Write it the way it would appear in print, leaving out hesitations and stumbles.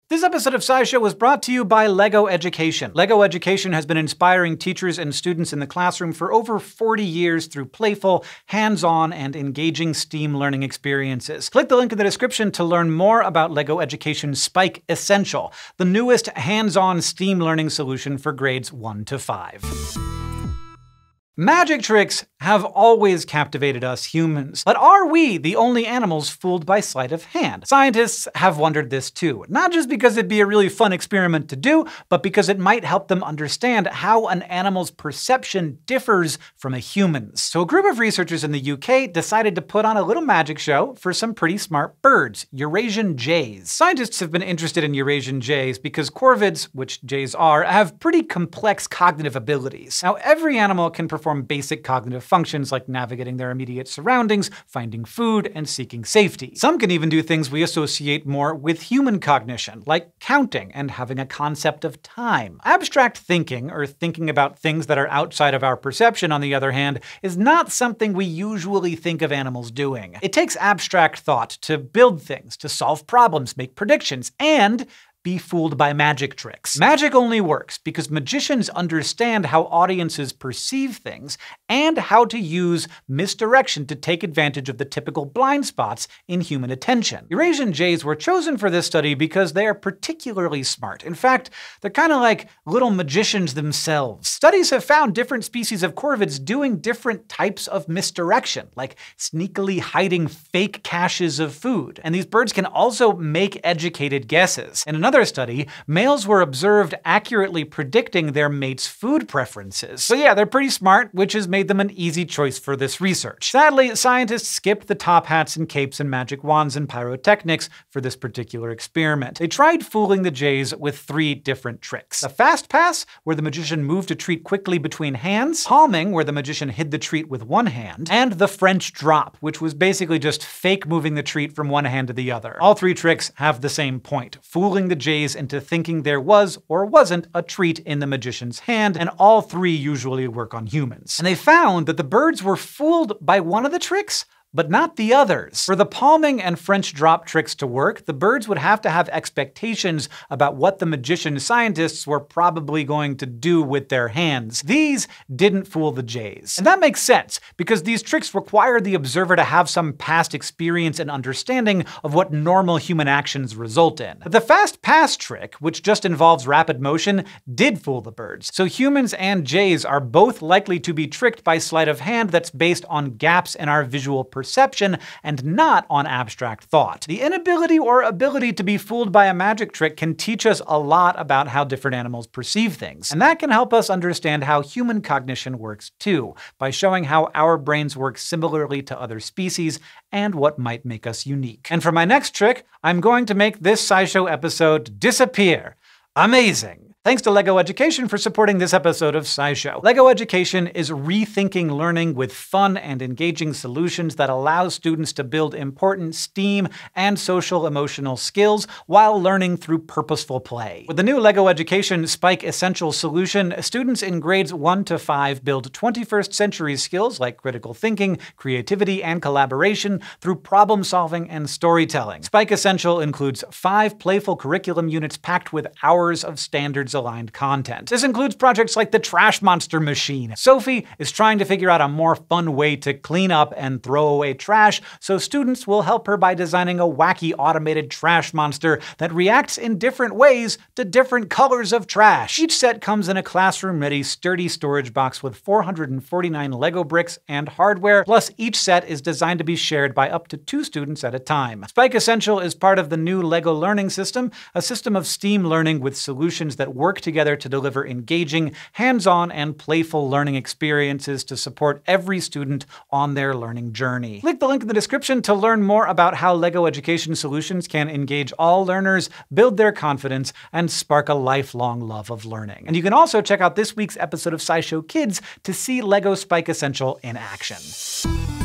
This episode of SciShow was brought to you by LEGO Education. LEGO Education has been inspiring teachers and students in the classroom for over 40 years through playful, hands-on, and engaging STEAM learning experiences. Click the link in the description to learn more about LEGO Education's Spike Essential, the newest hands-on STEAM learning solution for grades 1 to 5. Magic tricks have always captivated us humans, but are we the only animals fooled by sleight of hand? Scientists have wondered this too, not just because it'd be a really fun experiment to do, but because it might help them understand how an animal's perception differs from a human's. So a group of researchers in the UK decided to put on a little magic show for some pretty smart birds, Eurasian jays. Scientists have been interested in Eurasian jays because corvids, which jays are, have pretty complex cognitive abilities. Now, every animal can perform basic cognitive functions like navigating their immediate surroundings, finding food, and seeking safety. Some can even do things we associate more with human cognition, like counting and having a concept of time. Abstract thinking, or thinking about things that are outside of our perception, on the other hand, is not something we usually think of animals doing. It takes abstract thought to build things, to solve problems, make predictions, and be fooled by magic tricks. Magic only works because magicians understand how audiences perceive things and how to use misdirection to take advantage of the typical blind spots in human attention. Eurasian jays were chosen for this study because they are particularly smart. In fact, they're kind of like little magicians themselves. Studies have found different species of corvids doing different types of misdirection, like sneakily hiding fake caches of food. And these birds can also make educated guesses. In another study, males were observed accurately predicting their mate's food preferences. So yeah, they're pretty smart, which has made them an easy choice for this research. Sadly, scientists skipped the top hats and capes and magic wands and pyrotechnics for this particular experiment. They tried fooling the jays with 3 different tricks. The fast pass, where the magician moved a treat quickly between hands, palming, where the magician hid the treat with one hand, and the French drop, which was basically just fake moving the treat from one hand to the other. All 3 tricks have the same point: fooling the jays into thinking there was or wasn't a treat in the magician's hand, and all 3 usually work on humans. And they found that the birds were fooled by one of the tricks, but not the others. For the palming and French drop tricks to work, the birds would have to have expectations about what the magician scientists were probably going to do with their hands. These didn't fool the jays. And that makes sense, because these tricks require the observer to have some past experience and understanding of what normal human actions result in. But the fast pass trick, which just involves rapid motion, did fool the birds. So humans and jays are both likely to be tricked by sleight of hand that's based on gaps in our visual perception and not on abstract thought. The inability or ability to be fooled by a magic trick can teach us a lot about how different animals perceive things. And that can help us understand how human cognition works too, by showing how our brains work similarly to other species and what might make us unique. And for my next trick, I'm going to make this SciShow episode disappear. Amazing! Thanks to LEGO Education for supporting this episode of SciShow. LEGO Education is rethinking learning with fun and engaging solutions that allow students to build important STEAM and social-emotional skills while learning through purposeful play. With the new LEGO Education Spike Essential solution, students in grades 1 to 5 build 21st century skills like critical thinking, creativity, and collaboration through problem-solving and storytelling. Spike Essential includes 5 playful curriculum units packed with hours of standards-aligned content. This includes projects like the Trash Monster Machine. Sophie is trying to figure out a more fun way to clean up and throw away trash, so students will help her by designing a wacky automated trash monster that reacts in different ways to different colors of trash. Each set comes in a classroom-ready, sturdy storage box with 449 Lego bricks and hardware, plus each set is designed to be shared by up to 2 students at a time. Spike Essential is part of the new LEGO Learning System, a system of STEAM learning with solutions that work together to deliver engaging, hands-on, and playful learning experiences to support every student on their learning journey. Click the link in the description to learn more about how LEGO Education solutions can engage all learners, build their confidence, and spark a lifelong love of learning. And you can also check out this week's episode of SciShow Kids to see LEGO Spike Essential in action.